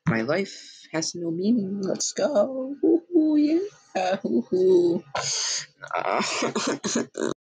My life has no meaning. Let's go. Woohoo, yeah. Woohoo.